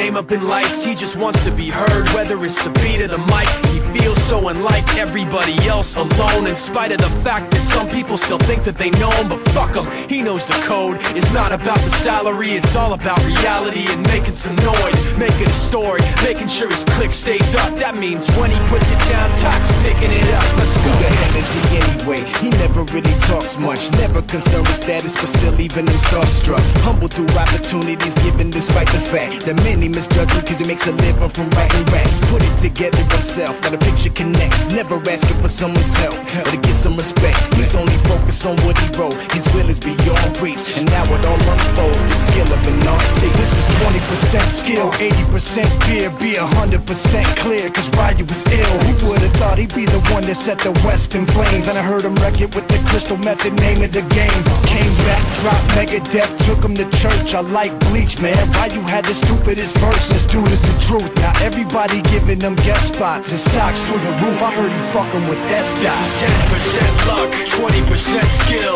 name up in lights, he just wants to be heard. Whether it's the beat or the mic, he feels so unlike everybody else, alone. In spite of the fact that some people still think that they know him, but fuck him, he knows the code. It's not about the salary, it's all about reality and making some noise, making a story, making sure his click stays up. That means when he puts it down, Tox picking it up. Let's go. Who the hell is he anyway? He never really talks much, never concerned with status, but still even him starstruck. Humble through opportunities given despite the fact that many misjudge him cause he makes a living from writing raps. Put it together himself, now the picture connects, never asking for someone's help or to get some respect. He's only focused on what he wrote, his will is beyond reach, and now it all unfolds, the skill of an artist. This is 20% skill, 80% fear, be 100% clear, cause Ryu was ill. Who would've thought he'd be the one that set the West in flames? And I heard him wreck it with the crystal method, name of the game. Came back, dropped Megadeth, took him to church. I like Bleach, man, Ryu had the stupidest verse. This dude is the truth. Now everybody giving them guest spots, his stocks through the roof. I heard he fucking with that stock. This is 10% luck, 20% skill,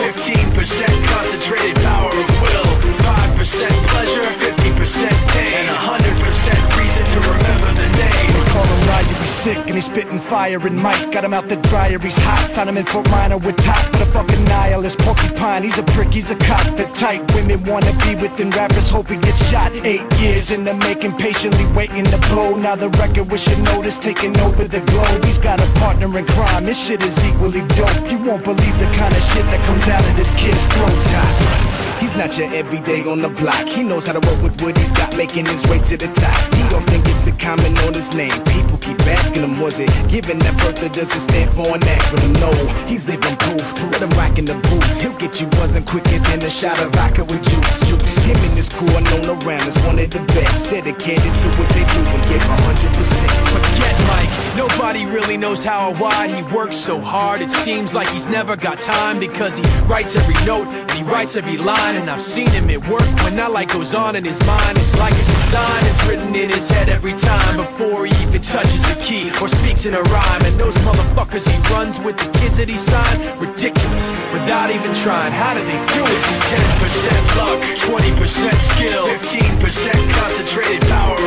15% concentrated power of will, 5% pleasure, 50% pain, and 100% reason to remember the name. They call him Ryu, he's sick and he's spitting fire. And Mike got him out the dryer, he's hot. Found him in Fort Minor with top, but a fucking nihilist porcupine. He's a prick, he's a cock. The type women wanna be within, rappers hope he gets shot. 8 years in the making, patiently waiting to blow. Now the record with your notice taking over the globe. He's got a partner in crime, this shit is equally dope. You won't believe the kind of shit that comes out of this kid's throat. He's not your everyday on the block. He knows how to work with what he's got, making his way to the top. He often gets a comment on his name. People keep asking him, was it given that birth or does it stand for an acronym? No, he's living proof. Let him rock in the booth. He'll get you buzzing quicker than a shot of vodka with juice. Him and his crew are known around as one of the best, dedicated to what they do and give 100%. Forget Mike, nobody really knows how or why he works so hard. It seems like he's never got time because he writes every note and he writes every line. And I've seen him at work when that light goes on in his mind. It's like a design is written in his head every time before he even touches a key or speaks in a rhyme. And those motherfuckers he runs with, the kids that he signed, ridiculous, without even trying. How do they do it? This is 10% luck, 20% skill, 15% concentrated power